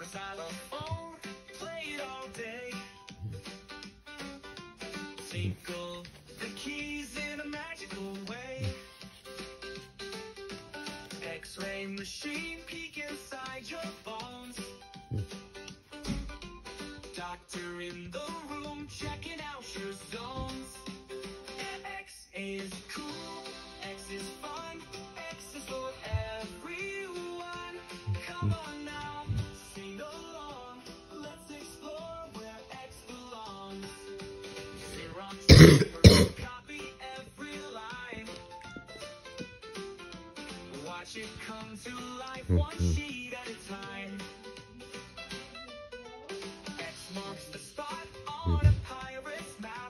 Xylophone, play it all day. Tinkle the keys in a magical way. X-ray machine, peek inside your bones. Doctor in the room, checking out your zones. X is cool, X is fun, X is for everyone. Come on now, sing along. Let's explore where X belongs. Xerox, copy every line. Watch it come to life, one sheet at a time. X marks the spot on a pirate's map.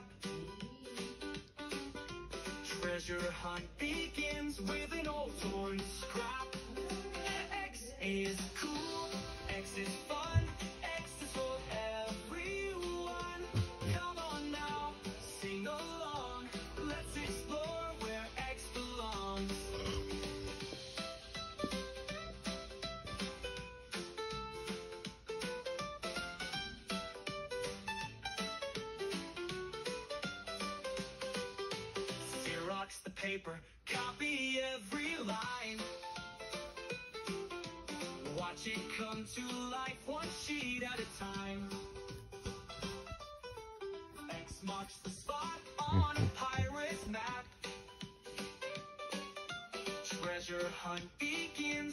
Treasure hunt begins with an old torn scrap. X is cool, X is fun, X is for everyone. Come on now, sing along. Let's explore where X belongs. Xerox the paper, copy every line. Watch it come to life, one sheet at a time. X marks the spot on a pirate's map. Treasure hunt begins